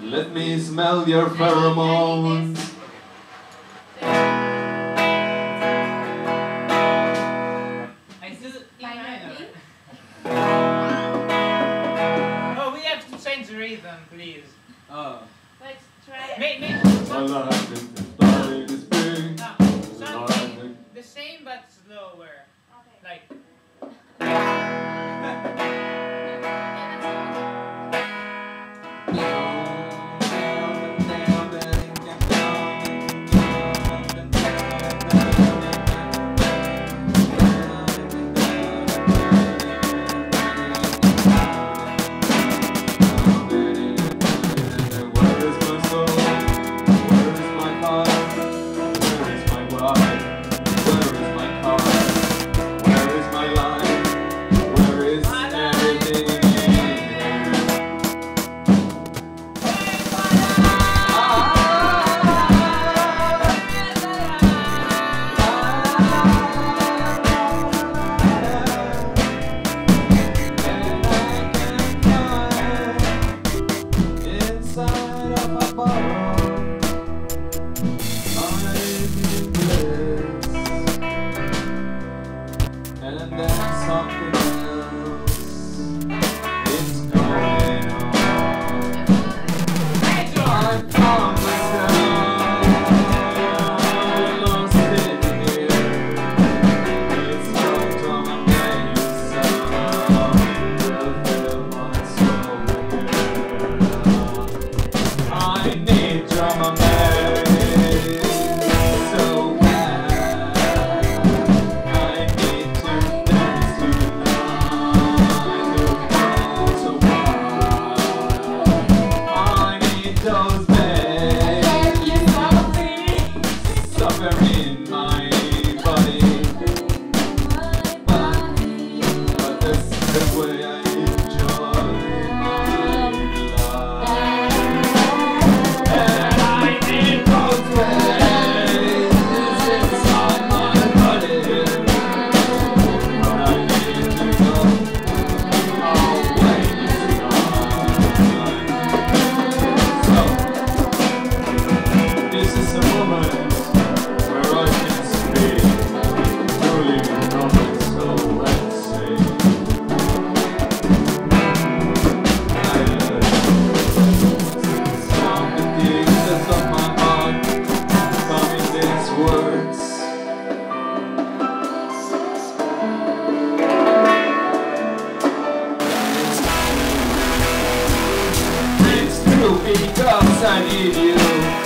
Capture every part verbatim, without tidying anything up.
Let me smell your pheromones. I still E minor. Oh, we have to change the rhythm, please. Oh. Let's try it. Make, make All I can starting is big. no, something the same but slower. Okay. Like. I need you,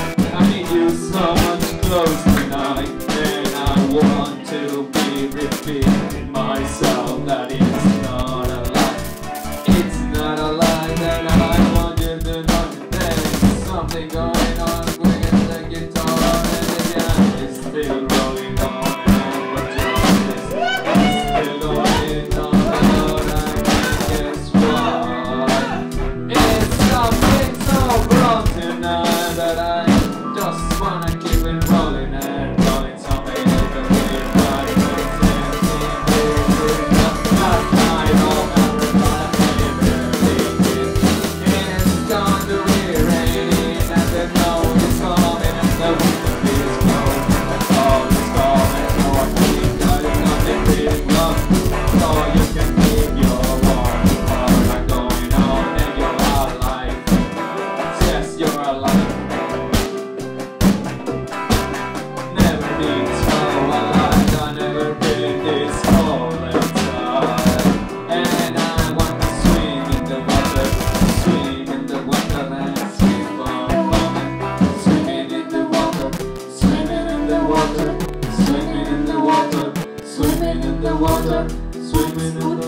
I need you so much close tonight. And I want to be repeating myself that it's not a lie. It's not a lie that I want you to know. There's something going on with the guitar and the piano is still rolling on. And what job is still going on, but I guess what? It's something so wrong tonight that I just wanna keep it rolling and rolling. Something in the way right, but it's empty. Last night all everybody believed it. It's gone to be raining and the snow is coming and the wind is blowing and all is coming. So I think that it's nothing really wrong. So you can keep your warm heart going on and you're alive. Yes, you're alive. Never been so alive, I never been this cold inside. And I want to swim in the water, swim in the water and swim on, on. Swimming in the water, swimming in the water, swimming in the water, swimming in the water, swimming in the water.